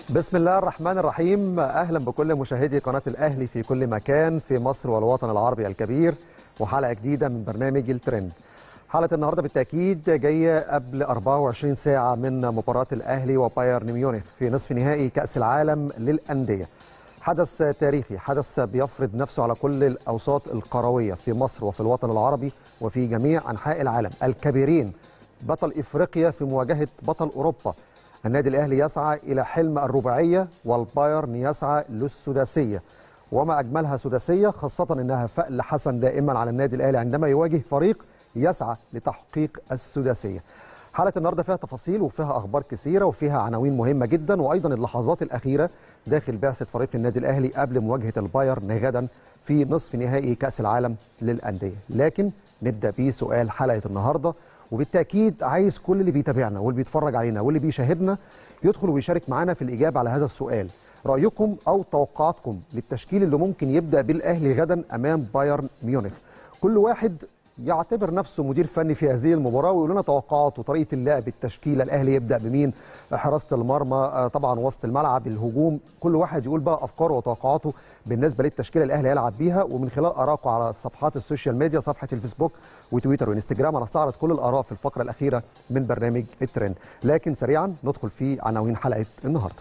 بسم الله الرحمن الرحيم. أهلا بكل مشاهدي قناة الأهلي في كل مكان في مصر والوطن العربي الكبير، وحلقة جديدة من برنامج الترند. حلقة النهاردة بالتأكيد جاية قبل 24 ساعة من مباراة الأهلي وبايرن ميونخ في نصف نهائي كأس العالم للأندية. حدث تاريخي، حدث بيفرض نفسه على كل الأوساط القروية في مصر وفي الوطن العربي وفي جميع أنحاء العالم. الكبيرين، بطل إفريقيا في مواجهة بطل أوروبا. النادي الأهلي يسعى إلى حلم الرباعية والبايرن يسعى للسداسية، وما أجملها سداسية، خاصة أنها فأل حسن دائما على النادي الأهلي عندما يواجه فريق يسعى لتحقيق السداسية. حلقة النهارده فيها تفاصيل وفيها أخبار كثيرة وفيها عناوين مهمة جدا، وأيضا اللحظات الأخيرة داخل بعثة فريق النادي الأهلي قبل مواجهة البايرن غدا في نصف نهائي كأس العالم للأندية. لكن نبدأ بسؤال حلقة النهارده، وبالتأكيد عايز كل اللي بيتابعنا واللي بيتفرج علينا واللي بيشاهدنا يدخل ويشارك معنا في الإجابة على هذا السؤال. رأيكم أو توقعاتكم للتشكيل اللي ممكن يبدأ بالأهلي غدا أمام بايرن ميونخ. كل واحد يعتبر نفسه مدير فني في هذه المباراة ويقول لنا توقعاته، طريقة اللعب، التشكيلة، الأهلي يبدأ بمين، حراسة المرمى، طبعا وسط الملعب، الهجوم. كل واحد يقول بقى أفكاره وتوقعاته بالنسبة للتشكيلة الأهلي هيلعب بيها، ومن خلال آرائكم على صفحات السوشيال ميديا، صفحة الفيسبوك وتويتر وانستجرام. أنا استعرض كل الآراء في الفقرة الأخيرة من برنامج الترند. لكن سريعا ندخل في عناوين حلقة النهاردة.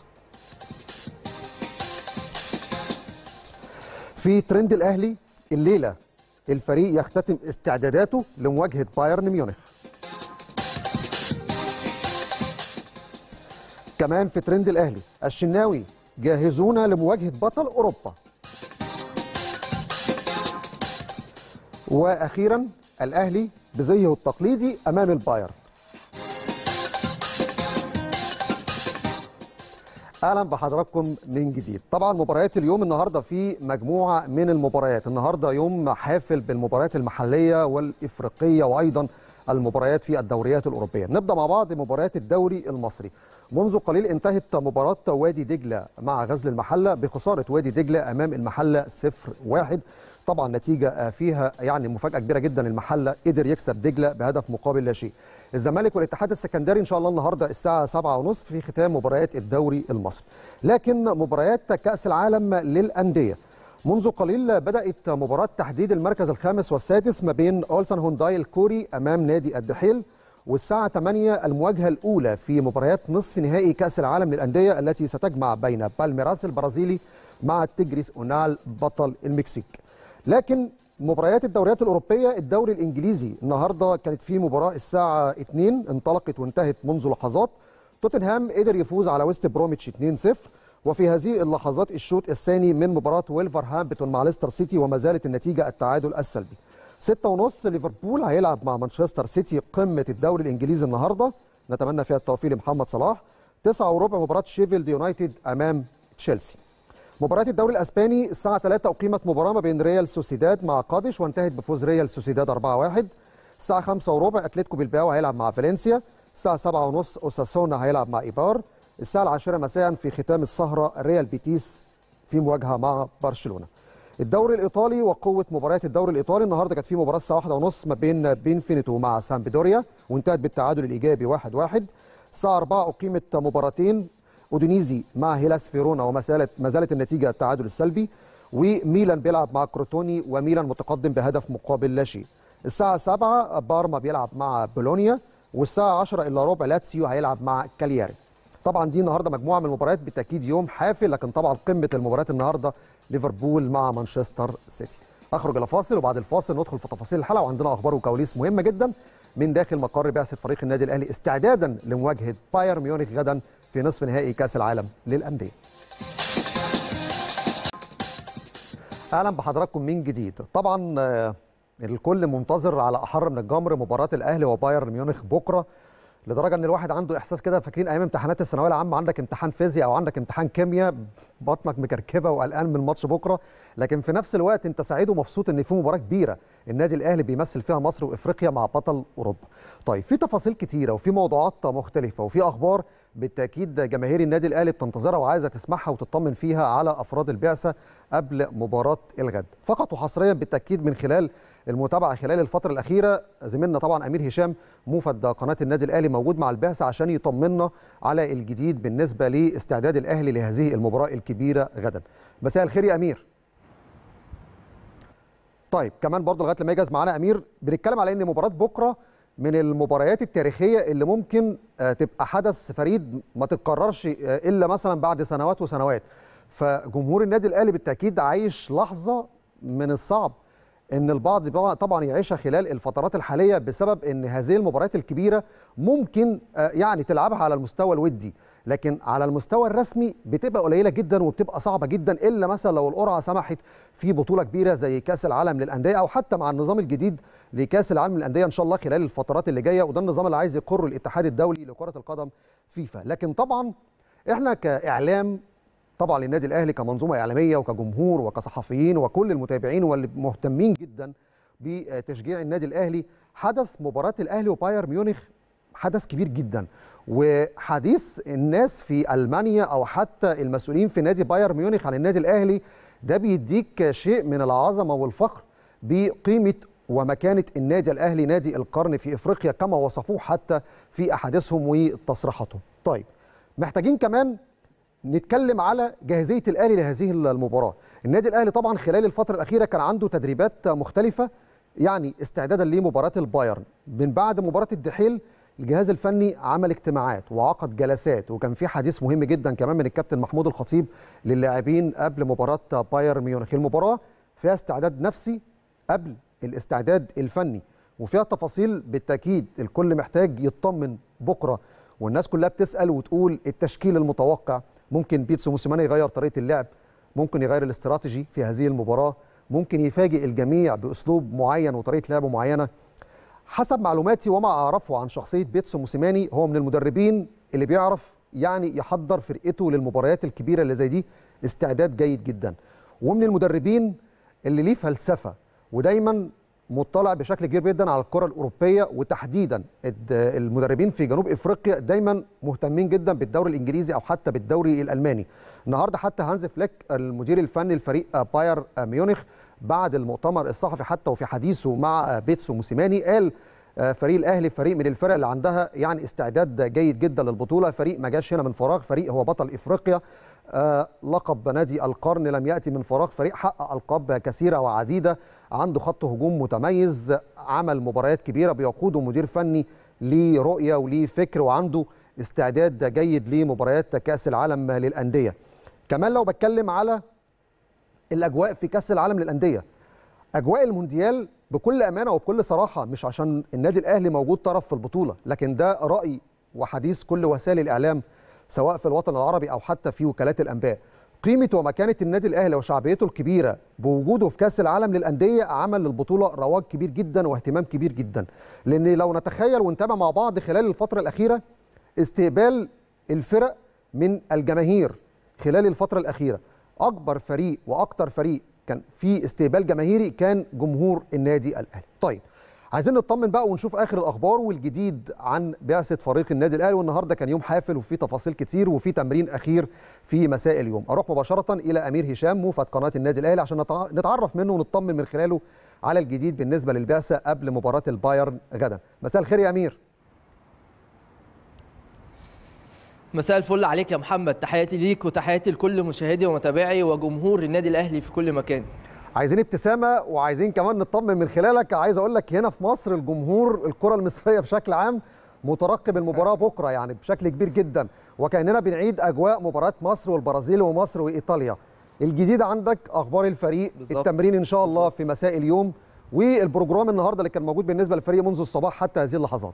في ترند الأهلي الليلة، الفريق يختتم استعداداته لمواجهة بايرن ميونخ. كمان في ترند الأهلي، الشناوي جاهزون لمواجهة بطل أوروبا. وأخيرا الأهلي بزيه التقليدي أمام البايرن. اهلا بحضراتكم من جديد. طبعا مباريات اليوم النهارده في مجموعه من المباريات. النهارده يوم حافل بالمباريات المحليه والافريقيه وايضا المباريات في الدوريات الاوروبيه. نبدا مع بعض مباريات الدوري المصري. منذ قليل انتهت مباراه وادي دجله مع غزل المحله بخساره وادي دجله امام المحله 0-1. طبعا نتيجه فيها يعني مفاجاه كبيره جدا، المحله قدر يكسب دجله بهدف مقابل لا شيء. الزمالك والاتحاد السكندري ان شاء الله النهارده الساعه 7:30 في ختام مباريات الدوري المصري. لكن مباريات كاس العالم للانديه، منذ قليل بدات مباراه تحديد المركز الخامس والسادس ما بين اولسن هونداي الكوري امام نادي الدحيل، والساعه 8 المواجهه الاولى في مباريات نصف نهائي كاس العالم للانديه التي ستجمع بين بالميراس البرازيلي مع تيجريس اونال بطل المكسيك. لكن مباريات الدوريات الأوروبية، الدوري الإنجليزي النهاردة كانت فيه مباراة الساعة 2 انطلقت وانتهت منذ لحظات. توتنهام قدر يفوز على ويست بروميتش 2-0، وفي هذه اللحظات الشوط الثاني من مباراة ويلفرهامبتون مع ليستر سيتي وما زالت النتيجة التعادل السلبي. 6:30 ليفربول هيلعب مع مانشستر سيتي قمة الدوري الإنجليزي النهاردة، نتمنى فيها التوفيق لمحمد صلاح. 9:15 مباراة شيفيلد يونايتد أمام تشيلسي. مباراة الدوري الاسباني الساعة 3 اقيمت مباراة ما بين ريال سوسيداد مع قادش وانتهت بفوز ريال سوسيداد 4-1. الساعة 5:15 اتلتيكو بلباو هيلعب مع فالنسيا. الساعة 7:30 اوساسونا هيلعب مع ايبار. الساعة 10 مساء في ختام السهرة ريال بيتيس في مواجهة مع برشلونة. الدوري الايطالي وقوة مباريات الدوري الايطالي، النهارده كانت في مباراة الساعة 1:30 ما بين بينفينيتو مع سامبدوريا وانتهت بالتعادل الايجابي 1-1. الساعة 4 اقيمت مباراتين، اودينيزي مع هيلاس فيرونا وما زالت النتيجه التعادل السلبي، وميلان بيلعب مع كروتوني وميلان متقدم بهدف مقابل لا شيء. الساعه 7 بارما بيلعب مع بولونيا، والساعه 10 الا ربع لاتسيو هيلعب مع كالياري. طبعا دي النهارده مجموعه من المباريات، بالتاكيد يوم حافل، لكن طبعا قمه المباريات النهارده ليفربول مع مانشستر سيتي. اخرج الى فاصل وبعد الفاصل ندخل في تفاصيل الحلقه، وعندنا اخبار وكواليس مهمه جدا من داخل مقر بعثه فريق النادي الاهلي استعدادا لمواجهه بايرن ميونخ غدا في نصف نهائي كأس العالم للأندية. أهلا بحضراتكم من جديد. طبعا الكل منتظر على أحر من الجمر مباراة الأهلي وبايرن ميونخ بكرة، لدرجة إن الواحد عنده إحساس كده، فاكرين أيام امتحانات الثانوية العامة، عندك امتحان فيزياء أو عندك امتحان كيمياء، بطنك مكركبة وقلقان من ماتش بكرة، لكن في نفس الوقت أنت سعيد ومبسوط إن في مباراة كبيرة النادي الأهلي بيمثل فيها مصر وإفريقيا مع بطل أوروبا. طيب في تفاصيل كتيرة وفي موضوعات مختلفة وفي أخبار بالتأكيد جماهير النادي الأهلي بتنتظرها وعايزة تسمعها وتطمن فيها على أفراد البعثة قبل مباراة الغد. فقط وحصريا بالتأكيد من خلال المتابعه خلال الفتره الاخيره. زميلنا طبعا امير هشام موفد قناه النادي الاهلي موجود مع البعثه عشان يطمنا على الجديد بالنسبه لاستعداد الاهلي لهذه المباراه الكبيره غدا. مساء الخير يا امير. طيب كمان برضه لغايه لما يجهز معانا امير، بنتكلم على ان مباراه بكره من المباريات التاريخيه اللي ممكن تبقى حدث فريد ما تتكررش الا مثلا بعد سنوات وسنوات. فجمهور النادي الاهلي بالتاكيد عايش لحظه من الصعب ان البعض طبعا يعيشها خلال الفترات الحاليه، بسبب ان هذه المباريات الكبيره ممكن يعني تلعبها على المستوى الودي، لكن على المستوى الرسمي بتبقى قليله جدا وبتبقى صعبه جدا، الا مثلا لو القرعه سمحت في بطوله كبيره زي كاس العالم للانديه، او حتى مع النظام الجديد لكاس العالم للانديه ان شاء الله خلال الفترات اللي جايه، وده النظام اللي عايز يقره الاتحاد الدولي لكره القدم فيفا. لكن طبعا احنا كاعلام طبعا للنادي الاهلي كمنظومه اعلاميه وكجمهور وكصحفيين وكل المتابعين واللي مهتمين جدا بتشجيع النادي الاهلي، حدث مباراه الاهلي وبايرن ميونخ حدث كبير جدا. وحديث الناس في المانيا او حتى المسؤولين في نادي بايرن ميونخ عن النادي الاهلي ده بيديك شيء من العظمه والفخر بقيمه ومكانه النادي الاهلي، نادي القرن في افريقيا كما وصفوه حتى في احاديثهم وتصريحاتهم. طيب محتاجين كمان نتكلم على جاهزيه الاهلي لهذه المباراه. النادي الاهلي طبعا خلال الفتره الاخيره كان عنده تدريبات مختلفه يعني استعدادا لمباراه البايرن. من بعد مباراه الدحيل الجهاز الفني عمل اجتماعات وعقد جلسات، وكان في حديث مهم جدا كمان من الكابتن محمود الخطيب للاعبين قبل مباراه بايرن ميونخ. المباراه فيها استعداد نفسي قبل الاستعداد الفني، وفيها تفاصيل بالتاكيد الكل محتاج يطمن بكره، والناس كلها بتسال وتقول التشكيل المتوقع. ممكن بيتسو موسيماني يغير طريقه اللعب، ممكن يغير الاستراتيجي في هذه المباراه، ممكن يفاجئ الجميع باسلوب معين وطريقه لعب معينه. حسب معلوماتي وما اعرفه عن شخصيه بيتسو موسيماني، هو من المدربين اللي بيعرف يعني يحضر فرقته للمباريات الكبيره اللي زي دي استعداد جيد جدا، ومن المدربين اللي ليه فلسفه ودايما مطلع بشكل كبير جدا على الكره الاوروبيه، وتحديدا المدربين في جنوب افريقيا دايما مهتمين جدا بالدوري الانجليزي او حتى بالدوري الالماني. النهارده حتى هانز فليك المدير الفني لفريق بايرن ميونخ بعد المؤتمر الصحفي حتى وفي حديثه مع بيتسو موسيماني قال فريق الاهلي فريق من الفرق اللي عندها يعني استعداد جيد جدا للبطوله، فريق ما جاش هنا من فراغ، فريق هو بطل افريقيا، لقب نادي القرن لم ياتي من فراغ، فريق حقق القاب كثيره وعديده، عنده خط هجوم متميز، عمل مباريات كبيره، بيقوده مدير فني ليه رؤيه وليه فكر، وعنده استعداد جيد لمباريات كاس العالم للانديه. كمان لو بتكلم على الاجواء في كاس العالم للانديه، اجواء المونديال بكل امانه وبكل صراحه مش عشان النادي الاهلي موجود طرف في البطوله، لكن ده راي وحديث كل وسائل الاعلام سواء في الوطن العربي او حتى في وكالات الانباء. قيمه ومكانه النادي الاهلي وشعبيته الكبيره بوجوده في كاس العالم للانديه عمل للبطوله رواج كبير جدا واهتمام كبير جدا، لان لو نتخيل ونتابع مع بعض خلال الفتره الاخيره استقبال الفرق من الجماهير خلال الفتره الاخيره، اكبر فريق واكتر فريق كان في استقبال جماهيري كان جمهور النادي الاهلي. طيب عايزين نطمن بقى ونشوف اخر الاخبار والجديد عن بعثه فريق النادي الاهلي، والنهارده كان يوم حافل وفي تفاصيل كتير وفي تمرين اخير في مساء اليوم. اروح مباشره الى امير هشام موفد قناه النادي الاهلي عشان نتعرف منه ونطمن من خلاله على الجديد بالنسبه للبعثه قبل مباراه البايرن غدا. مساء الخير يا امير. مساء الفل عليك يا محمد، تحياتي ليك وتحياتي لكل مشاهدي ومتابعي وجمهور النادي الاهلي في كل مكان. عايزين ابتسامه وعايزين كمان نطمن من خلالك. عايز اقول لك هنا في مصر الجمهور الكره المصريه بشكل عام مترقب المباراه بكره يعني بشكل كبير جدا، وكاننا بنعيد اجواء مباراه مصر والبرازيل ومصر وايطاليا. الجديد عندك اخبار الفريق بالزبط. التمرين ان شاء الله بالزبط. في مساء اليوم، والبروجرام النهارده اللي كان موجود بالنسبه للفريق منذ الصباح حتى هذه اللحظات.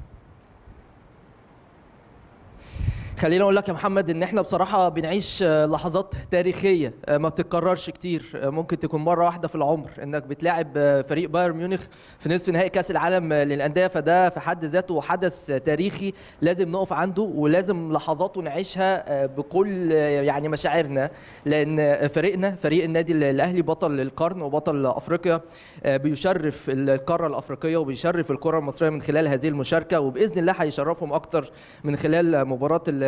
خليني اقول لك يا محمد ان احنا بصراحه بنعيش لحظات تاريخيه ما بتتكررش كتير، ممكن تكون مره واحده في العمر انك بتلاعب فريق بايرن ميونخ في نصف نهائي كاس العالم للانديه، فده في حد ذاته حدث تاريخي لازم نقف عنده ولازم لحظاته نعيشها بكل يعني مشاعرنا، لان فريقنا فريق النادي الاهلي بطل القرن وبطل افريقيا، بيشرف القاره الافريقيه وبيشرف الكره المصريه من خلال هذه المشاركه، وباذن الله هيشرفهم اكتر من خلال مباراه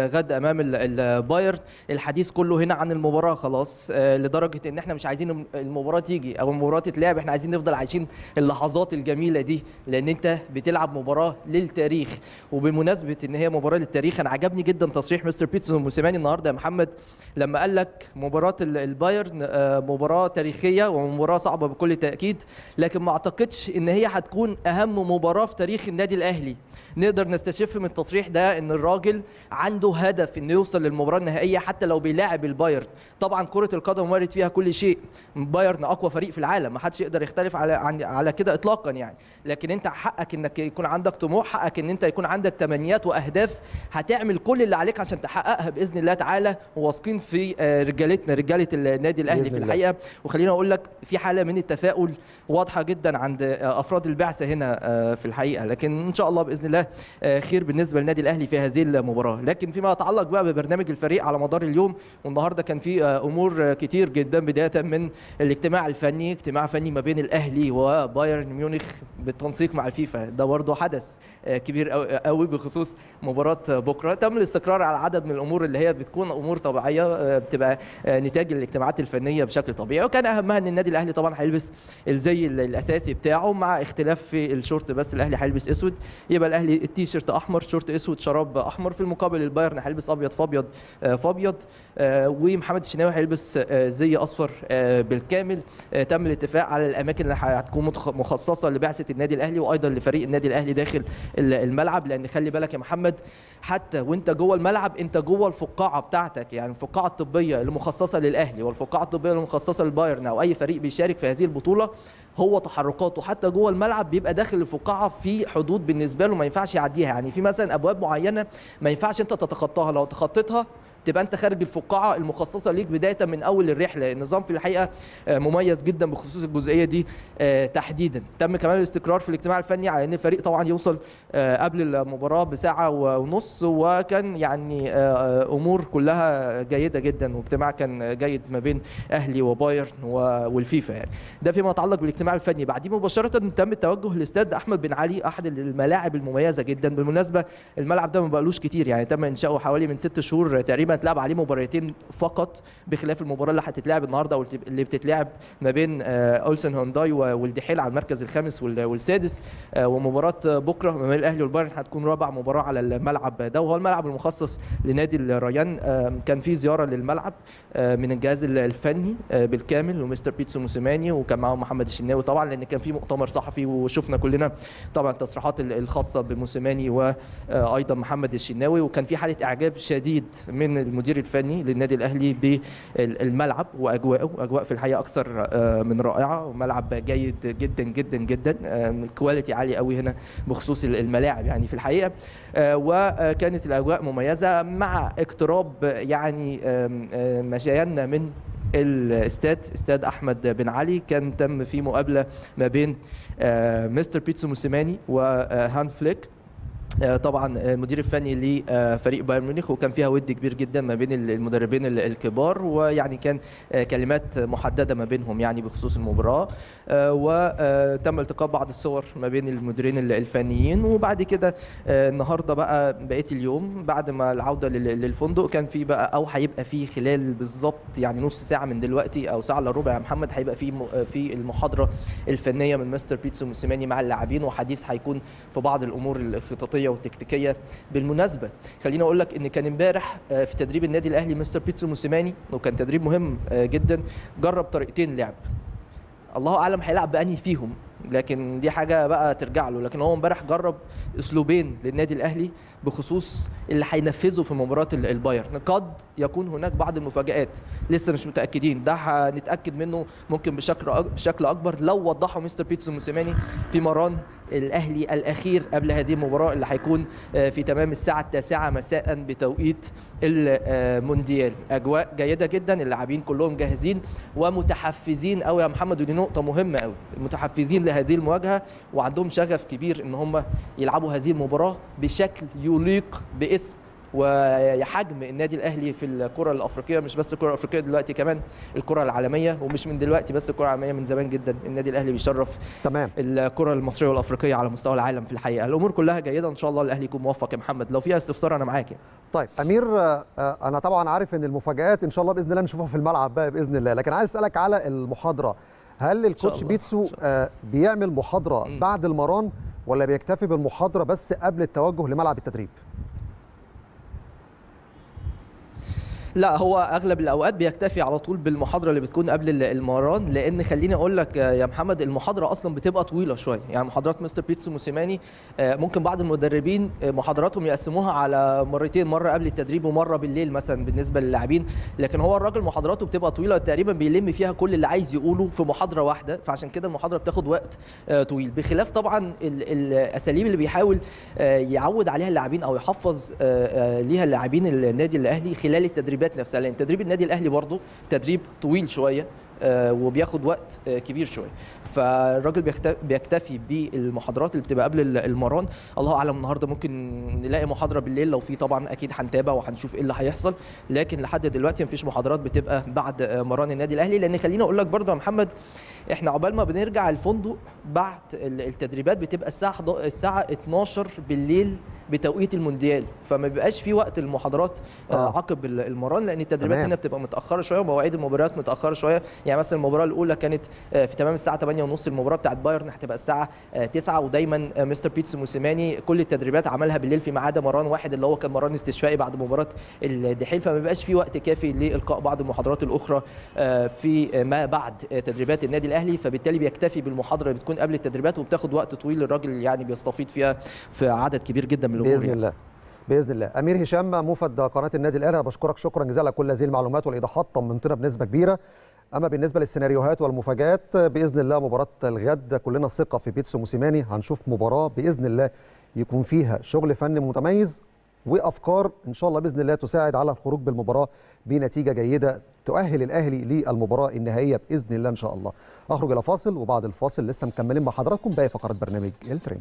غد امام البايرن. الحديث كله هنا عن المباراه خلاص، لدرجه ان احنا مش عايزين المباراه تيجي او المباراه تتلعب، احنا عايزين نفضل عايشين اللحظات الجميله دي، لان انت بتلعب مباراه للتاريخ. وبمناسبه ان هي مباراه للتاريخ، انا عجبني جدا تصريح مستر بيتسو موسيماني النهارده يا محمد لما قال لك مباراه البايرن مباراه تاريخيه ومباراه صعبه بكل تاكيد، لكن ما اعتقدش ان هي هتكون اهم مباراه في تاريخ النادي الاهلي. نقدر نستشف من التصريح ده ان الراجل عنده هدف انه يوصل للمباراه النهائيه حتى لو بيلاعب البايرن. طبعا كره القدم وارد فيها كل شيء، بايرن اقوى فريق في العالم، ما حدش يقدر يختلف على كده اطلاقا يعني، لكن انت حقك انك يكون عندك طموح، حقك ان انت يكون عندك تمنيات واهداف هتعمل كل اللي عليك عشان تحققها باذن الله تعالى، وواثقين في رجالتنا رجاله النادي الاهلي في الحقيقه. وخليني اقول لك في حاله من التفاؤل واضحه جدا عند افراد البعثه هنا في الحقيقه، لكن ان شاء الله باذن الله خير بالنسبه للنادي الاهلي في هذه المباراه. لكن فيما يتعلق بقى ببرنامج الفريق على مدار اليوم، والنهارده كان في امور كتير جدا، بدايه من الاجتماع الفني، اجتماع فني ما بين الاهلي وبايرن ميونخ بالتنسيق مع الفيفا، ده برضه حدث كبير قوي بخصوص مباراه بكره. تم الاستقرار على عدد من الامور اللي هي بتكون امور طبيعيه بتبقى نتاج الاجتماعات الفنيه بشكل طبيعي، وكان اهمها ان النادي الاهلي طبعا هيلبس الزي الاساسي بتاعه مع اختلاف في الشورت، بس الاهلي هيلبس اسود، يبقى الاهلي التيشيرت احمر، شورت اسود، شراب احمر. في المقابل البايرن هيلبس ابيض فابيض فابيض، ومحمد الشناوي هيلبس زي اصفر بالكامل. تم الاتفاق على الاماكن اللي هتكون مخصصه لبعثه النادي الاهلي وايضا لفريق النادي الاهلي داخل الملعب، لان خلي بالك يا محمد حتى وانت جوه الملعب انت جوه الفقاعه بتاعتك، يعني الفقاعه الطبيه اللي مخصصه للاهلي والفقاعه الطبيه اللي مخصصه للبايرن او اي فريق بيشارك في هذه البطوله، هو تحركاته حتى جوه الملعب بيبقى داخل الفقاعه في حدود بالنسبه له ما ينفعش يعديها، يعني في مثلا ابواب معينه ما ينفعش انت تتخطاها، لو تخطيتها تبقى انت خارج الفقاعه المخصصه ليك بدايه من اول الرحله. النظام في الحقيقه مميز جدا بخصوص الجزئيه دي تحديدا. تم كمان الاستقرار في الاجتماع الفني على ان الفريق طبعا يوصل قبل المباراه بساعه ونص، وكان يعني امور كلها جيده جدا، واجتماع كان جيد ما بين اهلي وبايرن والفيفا يعني. ده فيما يتعلق بالاجتماع الفني. بعديه مباشره تم التوجه لاستاد احمد بن علي، احد الملاعب المميزه جدا. بالمناسبه الملعب ده ما بقالوش كتير، يعني تم انشاؤه حوالي من 6 شهور تقريبا، اتلعب عليه مباراتين فقط بخلاف المباراه اللي هتتلعب النهارده او اللي بتتلعب ما بين اولسن هونداي والدحيل على المركز الخامس والسادس. ومباراه بكره ما بين الاهلي والبايرن هتكون رابع مباراه على الملعب ده، وهو الملعب المخصص لنادي الريان. كان في زياره للملعب من الجهاز الفني بالكامل ومستر بيتسو موسيماني، وكان معاهم محمد الشناوي طبعا لان كان في مؤتمر صحفي، وشفنا كلنا طبعا التصريحات الخاصه بموسيماني وايضا محمد الشناوي، وكان في حاله اعجاب شديد من المدير الفني للنادي الاهلي بالملعب واجواءه. اجواء في الحقيقه اكثر من رائعه، وملعب جيد جدا جدا جدا، كواليتي عالي قوي هنا بخصوص الملاعب يعني في الحقيقه. وكانت الاجواء مميزه مع اقتراب يعني مشينا من استاد احمد بن علي. كان تم في مقابله ما بين مستر بيتسو موسيماني وهانز فليك طبعا المدير الفني لفريق بايرن ميونخ، وكان فيها ود كبير جدا ما بين المدربين الكبار، ويعني كان كلمات محدده ما بينهم يعني بخصوص المباراه. وتم التقاط بعض الصور ما بين المديرين الفنيين. وبعد كده النهارده بقى بقيه اليوم بعد ما العوده للفندق كان في بقى او هيبقى في خلال بالظبط يعني نص ساعه من دلوقتي او ساعه الا ربع يا محمد هيبقى في المحاضره الفنيه من مستر بيتسو موسيماني مع اللاعبين، وحديث هيكون في بعض الامور الخططيه والتكتيكيه. بالمناسبه خليني اقول لك ان كان امبارح في تدريب النادي الاهلي مستر بيتسو موسيماني، وكان تدريب مهم جدا، جرب طريقتين لعب، الله اعلم هيلعب بانهي فيهم لكن دي حاجه بقى ترجع له. لكن هو امبارح جرب اسلوبين للنادي الاهلي بخصوص اللي هينفذه في مباراه البايرن. قد يكون هناك بعض المفاجآت لسه مش متاكدين، ده هنتاكد منه ممكن بشكل اكبر لو وضحه مستر بيتسو موسيماني في مران الاهلي الاخير قبل هذه المباراه اللي هيكون في تمام الساعه 9 مساء بتوقيت المونديال. اجواء جيده جدا، اللاعبين كلهم جاهزين ومتحفزين قوي يا محمد، ودي نقطه مهمه قوي، متحفزين لهذه المواجهه وعندهم شغف كبير ان هم يلعبوا هذه المباراه بشكل يليق باسم وحجم النادي الاهلي في الكره الافريقيه، مش بس الكره الافريقيه دلوقتي، كمان الكره العالميه، ومش من دلوقتي بس الكره العالميه، من زمان جدا النادي الاهلي بيشرف تمام الكره المصريه والافريقيه على مستوى العالم. في الحقيقه الامور كلها جيده، ان شاء الله الاهلي يكون موفق يا محمد. لو فيها استفسار انا معاك يعني. طيب امير، انا طبعا عارف ان المفاجآت ان شاء الله باذن الله نشوفها في الملعب بقى باذن الله، لكن عايز اسالك على المحاضره. هل الكوتش بيتسو بيعمل محاضره بعد المران ولا بيكتفي بالمحاضره بس قبل التوجه لملعب التدريب؟ لا، هو اغلب الاوقات بيكتفي على طول بالمحاضره اللي بتكون قبل المران، لان خليني اقول لك يا محمد المحاضره اصلا بتبقى طويله شويه. يعني محاضرات مستر بيتسو موسيماني ممكن بعض المدربين محاضراتهم يقسموها على مرتين، مره قبل التدريب ومره بالليل مثلا بالنسبه للاعبين، لكن هو الراجل محاضراته بتبقى طويله تقريبا، بيلم فيها كل اللي عايز يقوله في محاضره واحده، فعشان كده المحاضره بتاخد وقت طويل، بخلاف طبعا الاساليب اللي بيحاول يعود عليها اللاعبين او يحفظ ليها اللاعبين النادي الاهلي خلال التدريبات نفسها، لان تدريب النادي الاهلي برضه تدريب طويل شويه وبياخد وقت كبير شويه، فالراجل بيكتفي بالمحاضرات اللي بتبقى قبل المران. الله اعلم النهارده ممكن نلاقي محاضره بالليل، لو في طبعا اكيد هنتابع وهنشوف ايه اللي هيحصل، لكن لحد دلوقتي مفيش محاضرات بتبقى بعد مران النادي الاهلي، لان خليني اقول لك برضه يا محمد احنا عقبال ما بنرجع الفندق بعد التدريبات بتبقى الساعه 12 بالليل بتوقيت المونديال، فما بيبقاش في وقت المحاضرات عقب المران، لان التدريبات هنا بتبقى متاخره شويه ومواعيد المباريات متاخره شويه. يعني مثلا المباراه الاولى كانت في تمام الساعه 8:30، المباراه بتاعت بايرن هتبقى الساعه 9، ودايما مستر بيتسو موسيماني كل التدريبات عملها بالليل فيما عدا مران واحد اللي هو كان مران استشفائي بعد مباراه الدحيل، فما بيبقاش في وقت كافي لالقاء بعض المحاضرات الاخرى في ما بعد تدريبات النادي الاهلي، فبالتالي بيكتفي بالمحاضره اللي بتكون قبل التدريبات وبتاخد وقت طويل، الراجل يعني بيستفيد فيها في عدد كبير جدا من الامور. باذن الله باذن الله. امير هشام موفد قناه النادي الاهلي، بشكرك شكرا جزيلا على كل هذه المعلومات والايضاحات، طمنتنا بنسبه كبيره. اما بالنسبه للسيناريوهات والمفاجات باذن الله مباراه الغد كلنا ثقه في بيتسو موسيماني، هنشوف مباراه باذن الله يكون فيها شغل فني متميز وافكار ان شاء الله باذن الله تساعد على الخروج بالمباراه بنتيجه جيده تؤهل الاهلي للمباراه النهائيه باذن الله ان شاء الله. اخرج الى فاصل وبعد الفاصل لسه مكملين مع حضراتكم باقي فقرات برنامج الترند.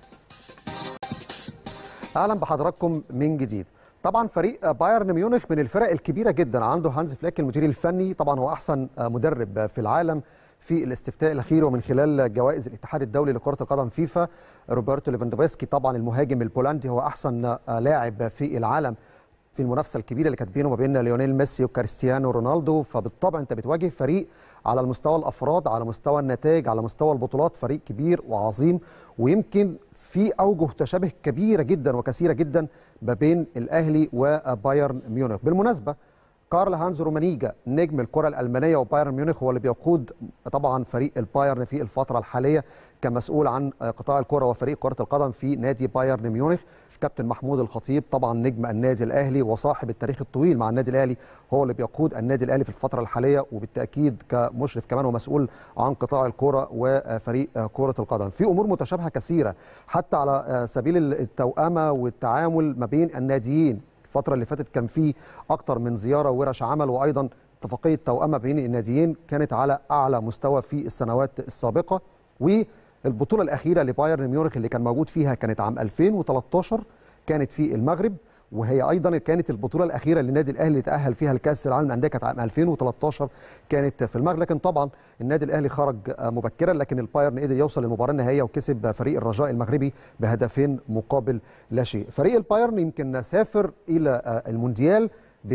اهلا بحضراتكم من جديد. طبعا فريق بايرن ميونخ من الفرق الكبيره جدا، عنده هانز فليك المدير الفني، طبعا هو احسن مدرب في العالم في الاستفتاء الاخير ومن خلال جوائز الاتحاد الدولي لكره القدم فيفا. روبرتو ليفاندوفسكي طبعا المهاجم البولندي هو احسن لاعب في العالم في المنافسه الكبيره اللي كانت بينه وما بين ليونيل ميسي وكريستيانو رونالدو، فبالطبع انت بتواجه فريق على المستوى الافراد، على مستوى النتائج، على مستوى البطولات، فريق كبير وعظيم، ويمكن في اوجه تشابه كبيره جدا وكثيره جدا ما بين الاهلي وبايرن ميونخ. بالمناسبه كارل هانز رومانيجا نجم الكره الالمانيه وبايرن ميونخ هو اللي بيقود طبعا فريق البايرن في الفتره الحاليه كمسؤول عن قطاع الكره وفريق كره القدم في نادي بايرن ميونخ. كابتن محمود الخطيب طبعا نجم النادي الاهلي وصاحب التاريخ الطويل مع النادي الاهلي هو اللي بيقود النادي الاهلي في الفتره الحاليه، وبالتاكيد كمشرف كمان ومسؤول عن قطاع الكره وفريق كره القدم. في امور متشابهه كثيره حتى على سبيل التوأمه والتعامل ما بين الناديين. الفتره اللي فاتت كان في اكتر من زياره وورش عمل، وايضا اتفاقيه توأمه بين الناديين كانت على اعلى مستوى في السنوات السابقه. والبطوله الاخيره لبايرن ميونخ اللي كان موجود فيها كانت عام 2013 كانت في المغرب، وهي ايضا كانت البطوله الاخيره للنادي الاهلي اللي تاهل فيها لكاس العالم للانديه كانت عام 2013 كانت في المغرب. لكن طبعا النادي الاهلي خرج مبكرا، لكن البايرن قدر يوصل للمباراه النهائيه وكسب فريق الرجاء المغربي بهدفين مقابل لا شيء. فريق البايرن يمكن سافر الى المونديال ب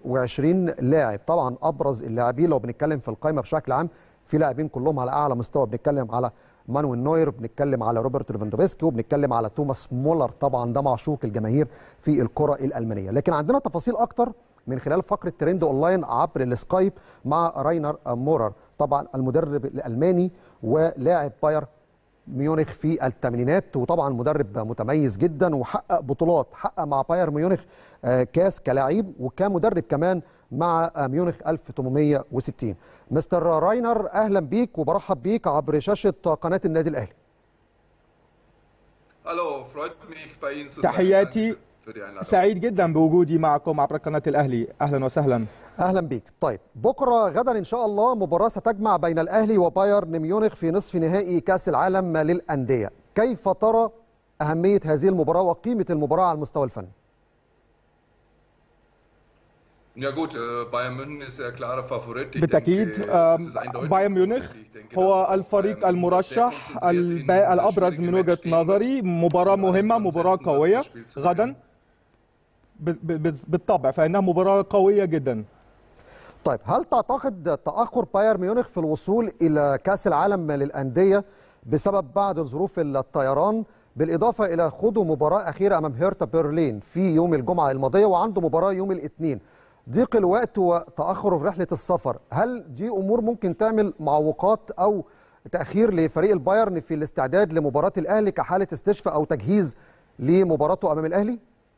22 لاعب، طبعا ابرز اللاعبين لو بنتكلم في القائمه بشكل عام في لاعبين كلهم على اعلى مستوى، بنتكلم على مانويل نوير، بنتكلم على روبرت ليفاندوفسكي، وبنتكلم على توماس مولر، طبعا ده معشوق الجماهير في الكره الالمانيه. لكن عندنا تفاصيل اكتر من خلال فقره ترند اونلاين عبر السكايب مع راينر مورر، طبعا المدرب الالماني ولاعب بايرن ميونخ في الثمانينات، وطبعا مدرب متميز جدا وحقق بطولات، حقق مع بايرن ميونخ كاس كلاعب وكمدرب كمان مع ميونخ 1860. مستر راينر اهلا بيك وبرحب بيك عبر شاشه قناه النادي الاهلي. تحياتي، سعيد جدا بوجودي معكم عبر قناه الاهلي، اهلا وسهلا. اهلا بيك. طيب بكره غدا ان شاء الله مباراه ستجمع بين الاهلي وبايرن ميونخ في نصف نهائي كاس العالم للانديه، كيف ترى اهميه هذه المباراه وقيمه المباراه على المستوى الفني؟ بالتأكيد بايرن ميونخ هو الفريق المرشح الأبرز من وجهة نظري. مباراة مهمة، مباراة قوية غدا بالطبع، فإنها مباراة قوية جدا. طيب، هل تعتقد تأخر بايرن ميونخ في الوصول إلى كأس العالم للأندية بسبب بعض ظروف الطيران، بالإضافة إلى خوضه مباراة أخيرة أمام هيرتا برلين في يوم الجمعة الماضية وعنده مباراة يوم الاثنين، ضيق الوقت وتأخره في رحلة السفر، هل دي أمور ممكن تعمل معوقات أو تأخير لفريق البايرن في الاستعداد لمباراة الأهلي كحالة استشفاء أو تجهيز لمباراته أمام الأهلي؟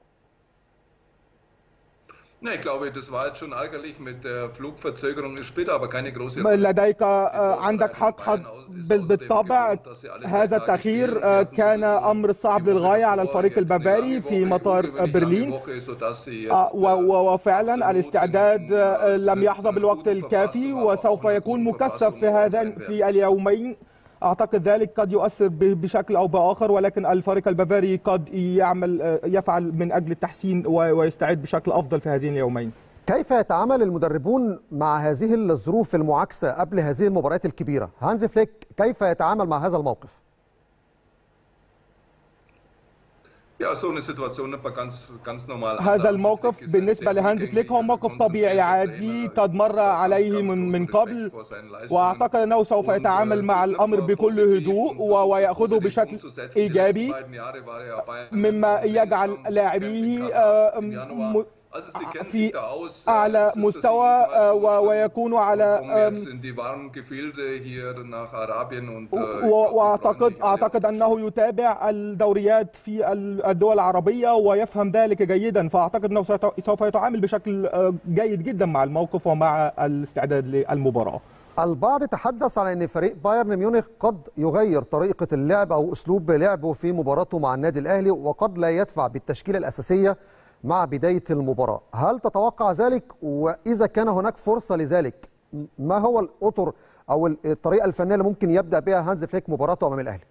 لديك عندك حق بالطبع. هذا التأخير كان أمر صعب للغاية على الفريق البافاري في مطار برلين، وفعلا الاستعداد لم يحظى بالوقت الكافي وسوف يكون مكثف في اليومين. أعتقد ذلك قد يؤثر بشكل أو بآخر، ولكن الفريق البافاري قد يفعل من أجل التحسين ويستعد بشكل أفضل في هذين اليومين. كيف يتعامل المدربون مع هذه الظروف المعاكسة قبل هذه المباريات الكبيرة؟ هانز فليك كيف يتعامل مع هذا الموقف؟ هذا الموقف بالنسبة لهانز فليك هو موقف طبيعي عادي قد مر عليه من قبل، وأعتقد أنه سوف يتعامل مع الأمر بكل هدوء ويأخذه بشكل إيجابي، مما يجعل لاعبيه في أعلى مستوى ويكون على وأعتقد أنه يتابع الدوريات في الدول العربية ويفهم ذلك جيدا، فأعتقد أنه سوف يتعامل بشكل جيد جدا مع الموقف ومع الاستعداد للمباراة. البعض تحدث عن أن فريق بايرن ميونخ قد يغير طريقة اللعب أو أسلوب لعبه في مباراته مع النادي الأهلي وقد لا يدفع بالتشكيلة الأساسية مع بداية المباراة، هل تتوقع ذلك؟ وإذا كان هناك فرصة لذلك، ما هو الأطر أو الطريقة الفنية اللي ممكن يبدأ بها هانز فليك مباراته أمام الأهلي؟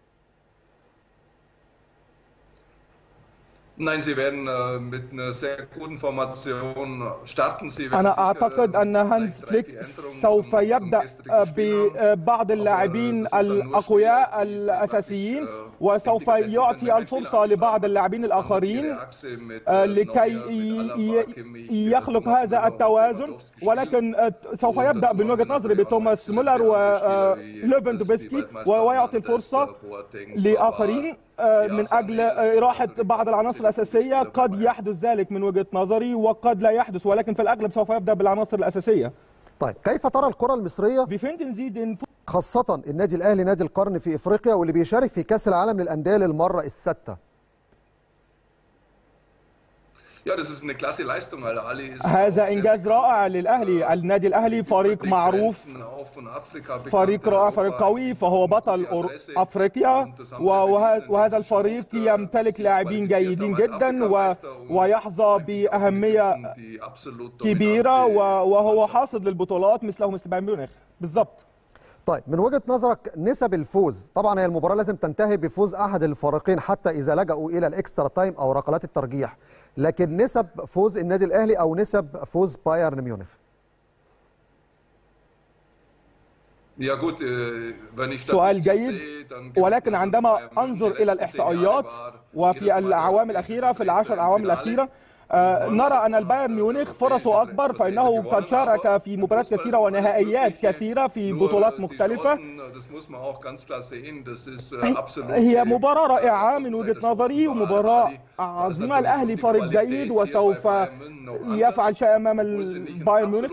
أنا أعتقد أن هانز فليك سوف يبدأ ببعض اللاعبين الأقوياء الأساسيين وسوف يعطي الفرصة لبعض اللاعبين الآخرين لكي يخلق هذا التوازن، ولكن سوف يبدأ من وجهة نظري بتوماس مولر وليفاندوفسكي ويعطي الفرصة لآخرين من أجل راحة بعض العناصر الأساسية. قد يحدث ذلك من وجهة نظري وقد لا يحدث، ولكن في الأغلب سوف يبدأ بالعناصر الأساسية. طيب، كيف ترى الكرة المصرية خاصة النادي الأهلي نادي القرن في إفريقيا واللي بيشارك في كأس العالم للأندية للمرة السادسة؟ هذا إنجاز رائع للأهلي. النادي الأهلي فريق معروف، فريق رائع، فريق قوي، فهو بطل أفريقيا، وهذا الفريق يمتلك لاعبين جيدين جدا ويحظى بأهمية كبيرة وهو حاصد للبطولات مثل بايرن ميونخ بالضبط. طيب، من وجهة نظرك نسب الفوز، طبعا هي المباراة لازم تنتهي بفوز أحد الفريقين حتى إذا لجأوا إلى الإكسترا تايم أو ركلات الترجيح، لكن نسب فوز النادي الأهلي أو نسب فوز بايرن ميونخ؟ سؤال جيد، ولكن عندما أنظر إلى الإحصائيات وفي الأعوام الأخيرة، في ال10 أعوام الأخيرة، نرى أن البايرن ميونخ فرصه أكبر، فإنه قد شارك في مباريات كثيرة ونهائيات كثيرة في بطولات مختلفة. هي مباراة رائعة من وجهة نظري ومباراة عظيمة. الأهلي فريق جيد وسوف يفعل شيء أمام البايرن ميونخ.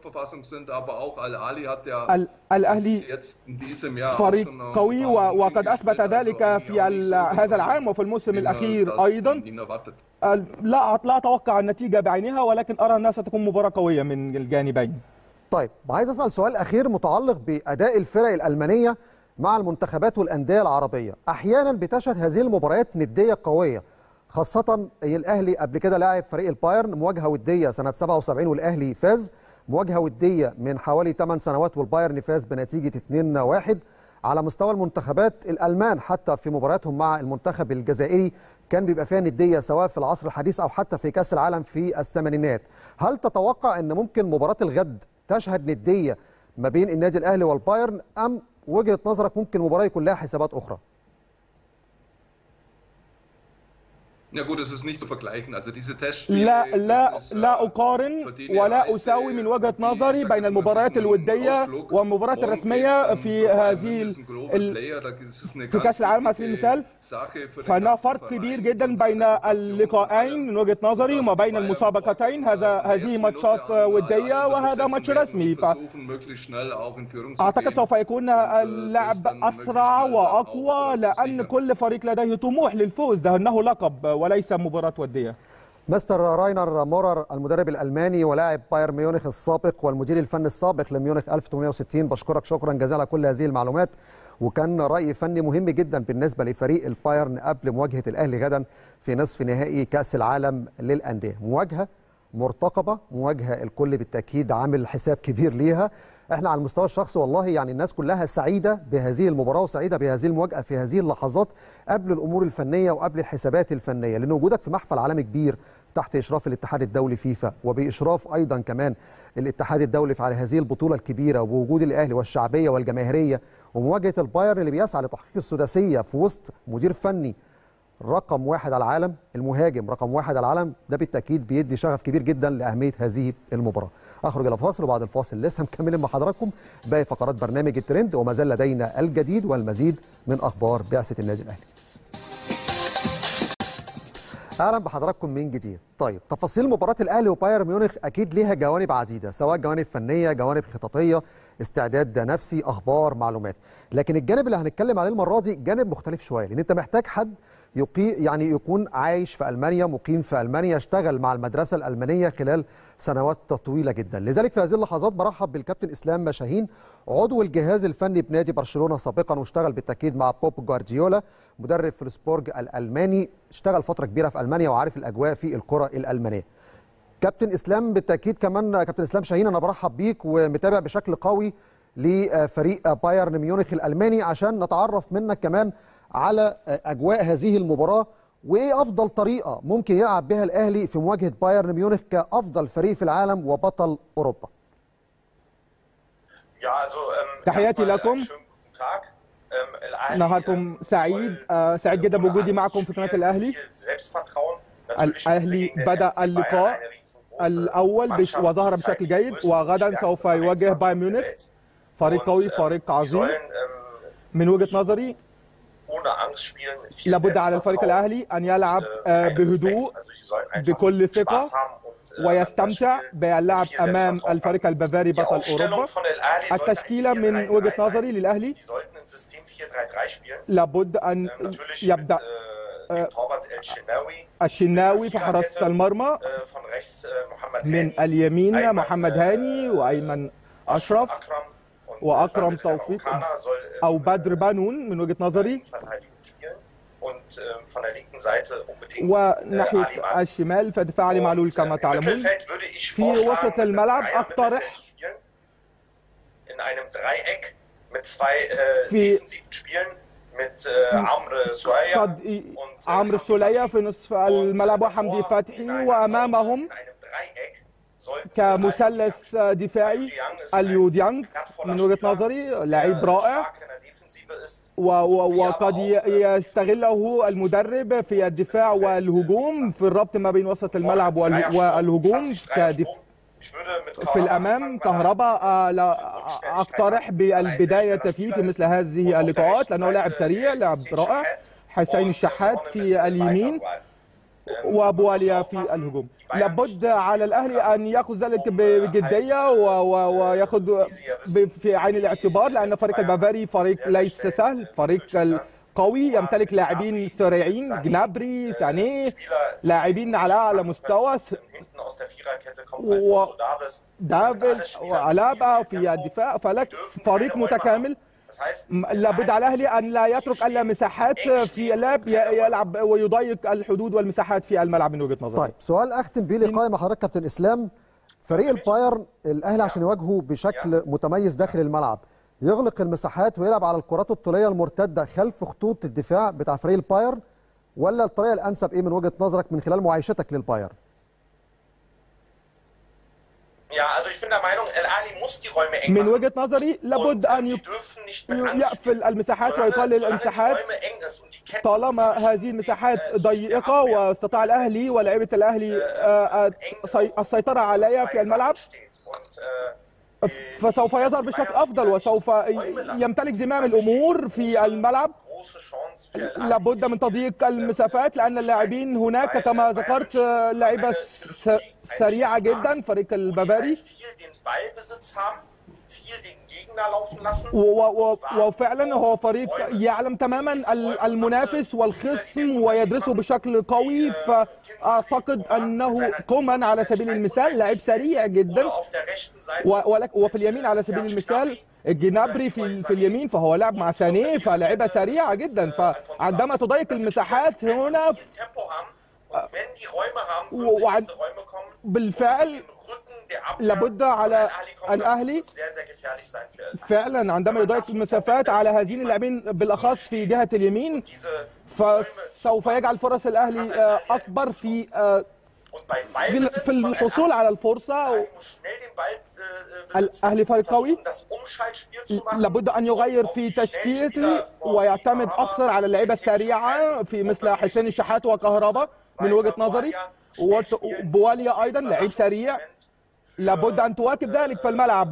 الأهلي فريق قوي وقد أثبت ذلك في هذا العام وفي الموسم الأخير أيضا. لا أتوقع النتيجة بعينها، ولكن أرى أنها ستكون مباراة قوية من الجانبين. طيب، عايز أسأل سؤال أخير متعلق بأداء الفرق الألمانية مع المنتخبات والأندية العربية. أحيانا بتشهد هذه المباريات ندية قوية، خاصة الأهلي قبل كده لاعب فريق البايرن مواجهة ودية سنة 77 والأهلي فاز، مواجهة ودية من حوالي 8 سنوات والبايرن فاز بنتيجة 2-1. على مستوى المنتخبات الألمان حتى في مبارياتهم مع المنتخب الجزائري كان بيبقى فيها نديه سواء في العصر الحديث او حتى في كاس العالم في الثمانينات. هل تتوقع ان ممكن مباراه الغد تشهد نديه ما بين النادي الاهلي والبايرن، ام وجهه نظرك ممكن المباراه يكون لها حسابات اخرى؟ لا أقارن ولا أساوي من وجهة نظري بين المباريات الودية والمباريات الرسمية في في كأس العالم على سبيل المثال، فإنها فرق كبير جدا بين اللقاءين من وجهة نظري وما بين المسابقتين. هذه ماتشات ودية وهذا ماتش رسمي، أعتقد سوف يكون اللعب أسرع وأقوى لأن كل فريق لديه طموح للفوز، ده أنه لقب وليس مباراة ودية. مستر راينر مورر المدرب الألماني ولاعب بايرن ميونخ السابق والمدير الفني السابق لميونخ 1860، بشكرك شكرا جزيلا على كل هذه المعلومات، وكان رأي فني مهم جدا بالنسبة لفريق البايرن قبل مواجهة الأهلي غدا في نصف نهائي كأس العالم للأندية. مواجهة مرتقبة، مواجهة الكل بالتأكيد عامل حساب كبير ليها. احنا على المستوى الشخصي والله يعني الناس كلها سعيدة بهذه المباراة وسعيدة بهذه المواجهة في هذه اللحظات قبل الأمور الفنية وقبل الحسابات الفنية، لأن وجودك في محفل عالمي كبير تحت إشراف الاتحاد الدولي فيفا وبإشراف أيضا كمان الاتحاد الدولي على هذه البطولة الكبيرة، وبوجود الأهلي والشعبية والجماهيرية ومواجهة البايرن اللي بيسعى لتحقيق السداسية في وسط مدير فني رقم 1 على العالم، المهاجم رقم 1 على العالم، ده بالتأكيد بيدي شغف كبير جدا لأهمية هذه المباراة. أخرج إلى فاصل وبعد الفاصل لسه مكملين مع حضراتكم باقي فقرات برنامج الترند، وما زال لدينا الجديد والمزيد من أخبار بعثة النادي الأهلي. اهلا بحضراتكم من جديد. طيب تفاصيل مباراه الاهلي وبايرن ميونخ اكيد ليها جوانب عديده، سواء جوانب فنيه، جوانب خططيه، استعداد نفسي، اخبار، معلومات، لكن الجانب اللي هنتكلم عليه المره دي جانب مختلف شويه، لان انت محتاج حد يعني يكون عايش في المانيا، مقيم في المانيا، اشتغل مع المدرسه الالمانيه خلال سنوات طويله جدا. لذلك في هذه اللحظات برحب بالكابتن اسلام شاهين، عضو الجهاز الفني بنادي برشلونه سابقا، واشتغل بالتاكيد مع بوب جوارديولا مدرب فلسبورج الالماني، اشتغل فتره كبيره في المانيا وعارف الاجواء في الكره الالمانيه. كابتن اسلام بالتاكيد كمان، كابتن اسلام شاهين انا برحب بيك ومتابع بشكل قوي لفريق بايرن ميونخ الالماني عشان نتعرف منك كمان على اجواء هذه المباراه، وايه افضل طريقه ممكن يلعب بها الاهلي في مواجهه بايرن ميونخ كافضل فريق في العالم وبطل اوروبا. تحياتي لكم، نهاركم سعيد، سعيد جدا بوجودي معكم في قناه الاهلي. الاهلي بدا اللقاء الاول وظهر بشكل جيد، وغدا سوف يواجه بايرن ميونخ، فريق قوي، فريق عظيم. من وجهه نظري لابد على الفريق الأهلي أن يلعب بهدوء بكل ثقة ويستمتع باللعب أمام الفريق البافاري بطل أوروبا. التشكيلة من وجهة نظري للأهلي لابد أن يبدأ الشناوي في حراسة المرمى، من اليمين محمد هاني وأيمن أشرف وأكرم توفيق أو بدر بانون من وجهة نظري، وناحية الشمال فدفاع علي معلول كما تعلمون. في وسط الملعب أقترح في قد عمرو السولية في نصف الملعب وحمدي فتحي، وأمامهم كمثلث دفاعي اليو ديانج من وجهة نظري لاعب رائع، وقد يستغله المدرب في الدفاع والهجوم في الربط ما بين وسط الملعب والهجوم في الأمام. كهربا أقترح بالبداية فيه في مثل هذه اللقاءات لأنه لاعب سريع، لاعب رائع. حسين الشحات في اليمين وبواليا في الهجوم. لابد على الأهلي أن يأخذ ذلك بجدية ويأخذ في عين الاعتبار، لأن فريق البافاري فريق ليس سهل، فريق قوي يمتلك لاعبين سريعين، جنابري، سانيه، لاعبين على أعلى مستوى، ودافيد وألابا في الدفاع، فلك فريق متكامل. لابد على الاهلي ان لا يترك الا مساحات في اللعب، يلعب ويضيق الحدود والمساحات في الملعب من وجهه نظري. طيب سؤال اختم بيه لقائي مع حضرتك كابتن اسلام، فريق البايرن الاهلي عشان يواجهه بشكل متميز داخل الملعب يغلق المساحات ويلعب على الكرات الطوليه المرتده خلف خطوط الدفاع بتاع فريق البايرن، ولا الطريقه الانسب ايه من وجهه نظرك من خلال معايشتك للبايرن؟ من وجهة نظري لابد أن يقفل المساحات ويقلل المساحات. طالما هذه المساحات ضيقة واستطاع الأهلي ولاعيبة الأهلي السيطرة عليها في الملعب، فسوف يظهر بشكل أفضل وسوف يمتلك زمام الأمور في الملعب. لابد من تضييق المسافات لأن اللاعبين هناك كما ذكرت لاعيبة سريعة جدا فريق البافاري، وفعلا هو فريق يعلم تماما المنافس والخصم ويدرسه بشكل قوي. فأعتقد أنه كومان على سبيل المثال لاعب سريع جدا، وفي اليمين على سبيل المثال الجنابري في اليمين فهو لاعب مع سانيه فلاعبة سريعة جدا. فعندما تضيق المساحات هنا بالفعل لابد على الأهلي فعلا عندما يضيق المسافات على هذين اللاعبين بالأخص في جهة اليمين فسوف يجعل فرص الأهلي أكبر في الحصول على الفرصة. الأهلي فريق قوي، لابد أن يغير في تشكيلته ويعتمد أكثر على اللعيبة السريعة في مثل حسين الشحات وكهربا من وجهة نظري، وبواليا أيضا لعيب سريع. لابد أن تواكب ذلك في الملعب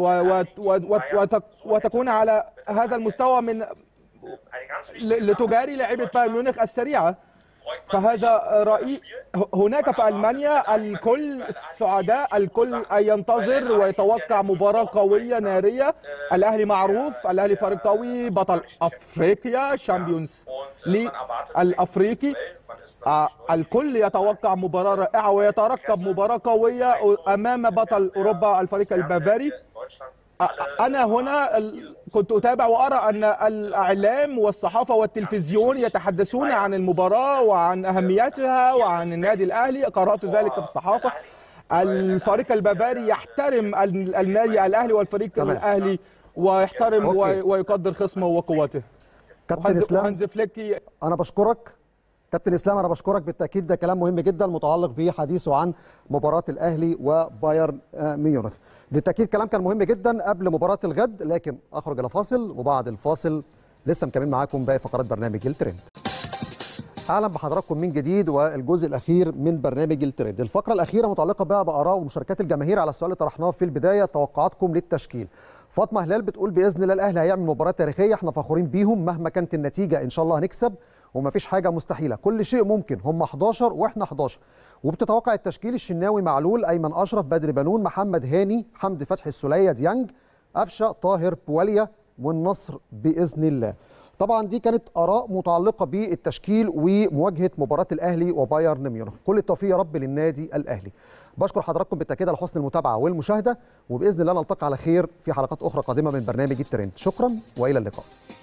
وتكون على هذا المستوى من لتجاري لاعيبة بايرن ميونخ السريعة. فهذا رأيي. هناك في ألمانيا الكل سعداء، الكل ينتظر ويتوقع مباراة قوية نارية. الأهلي معروف، الأهلي فريق قوي، بطل أفريقيا، شامبيونز ليج الأفريقي. الكل يتوقع مباراة رائعة ويترقب مباراة قوية أمام بطل أوروبا الفريق البافاري. أنا هنا كنت أتابع وأرى أن الإعلام والصحافة والتلفزيون يتحدثون عن المباراة وعن أهميتها وعن النادي الأهلي. قرأت ذلك في الصحافة. الفريق البافاري يحترم النادي الأهلي والفريق الأهلي ويحترم ويقدر خصمه وقوته. كابتن إسلام، هانز فليك أنا بشكرك. كابتن إسلام أنا بشكرك، بالتأكيد ده كلام مهم جدا متعلق بحديثه عن مباراة الأهلي وبايرن ميونخ. بالتأكيد كلام كان مهم جدا قبل مباراة الغد، لكن أخرج إلى فاصل وبعد الفاصل لسه مكملين معاكم باقي فقرات برنامج الترند. أهلا بحضراتكم من جديد والجزء الأخير من برنامج الترند. الفقرة الأخيرة متعلقة بقى بآراء ومشاركات الجماهير على السؤال اللي طرحناه في البداية، توقعاتكم للتشكيل. فاطمة هلال بتقول بإذن الله الأهلي هيعمل مباراة تاريخية، احنا فخورين بيهم مهما كانت النتيجة إن شاء الله هنكسب ومفيش حاجة مستحيلة، كل شيء ممكن، هم 11 واحنا 11. وبتتوقع التشكيل: الشناوي، معلول، أيمن أشرف، بدر بنون، محمد هاني، حمدي فتحي، السولية، ديانج، قفشة، طاهر، بواليا، والنصر بإذن الله. طبعا دي كانت آراء متعلقة بالتشكيل ومواجهة مباراة الأهلي وبايرن ميونخ. كل التوفيق يا رب للنادي الأهلي. بشكر حضراتكم بالتأكيد على حسن المتابعة والمشاهدة، وبإذن الله نلتقي على خير في حلقات أخرى قادمة من برنامج الترند. شكرا وإلى اللقاء.